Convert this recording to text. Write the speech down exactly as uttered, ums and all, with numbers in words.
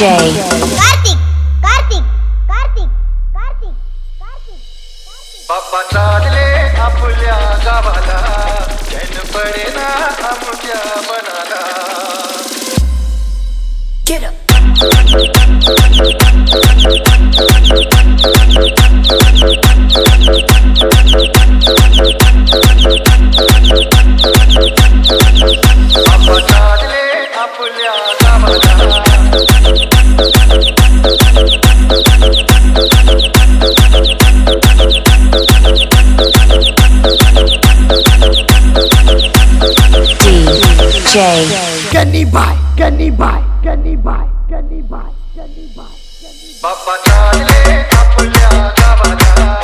कार्तिक कार्तिक कार्तिक कार्तिक कार्तिक बाप्पा चालले आपल्या गावाला, चैन पडेना आमच्या मनाला. Get up. बाप्पा चालले आपल्या गावाला. D J Gunny bye, gunny bye, gunny bye, gunny bye, gunny bye. बाप्पा चालले आपल्या गावाला.